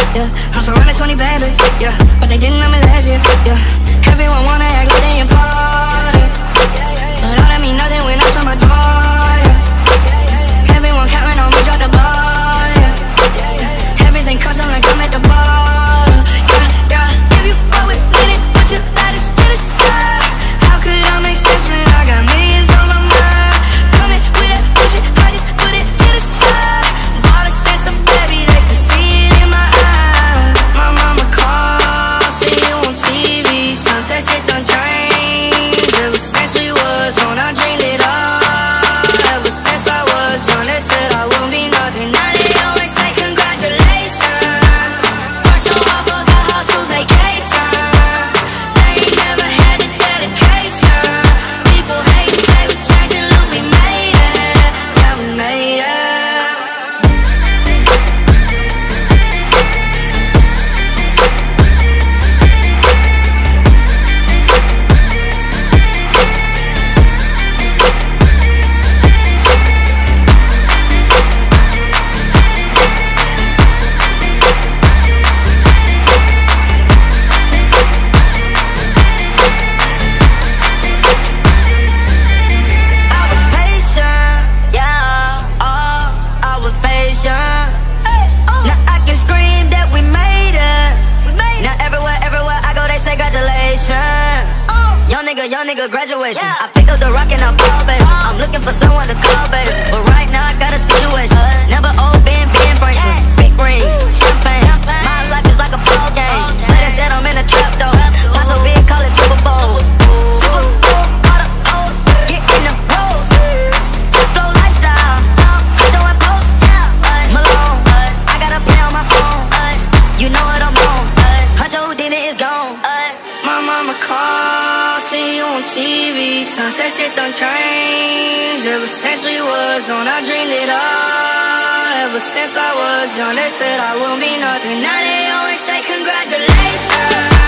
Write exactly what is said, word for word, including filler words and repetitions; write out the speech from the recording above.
yeah. I'm surrounded twenty bad bitches, yeah. But they didn't know me last year, yeah. Everyone wanna act like they important, but all that mean nothing when I saw my door, yeah. Everyone counting on me, drop the ball, yeah. Everything custom like I'm at the bar, yeah, yeah. If you fuck with me, then put your lighters to the sky. How could I make sense when I got millions on my mind? Coming with that bullshit, I just put it to the side. Bought a sense of baby, they could see it in my eyes. My mama called, see you on T V. Sunset shit done changed. Ever since we was on, I dreamed it all. Ever since I was young, they said I wouldn't be nothing. Now they always say congratulations. Worked so hard, forgot how to vacation. They ain't never had the dedication. People hate and say we changing, look, we made it. Yeah, we made it. Young nigga, young nigga, graduation. Yeah. I pick up the rock and I ball, baby. I'm looking for someone to call, baby. But right now I got a situation. Never old Ben, Ben Franklin. Big rings, champagne. My life is like a ball game. But instead I'm in a trap though. Paso big, call it Super Bowl. Super Bowl, all the O's. Get in the rolls. Top flow lifestyle. Joe and Post. Malone. I got a play on my phone. You know what I'm on. Huncho Houdini is gone. My mama called, see you on T V. Sunset shit done changed. Ever since we was on, I dreamed it all. Ever since I was young, they said I wouldn't be nothing. Now they always say congratulations.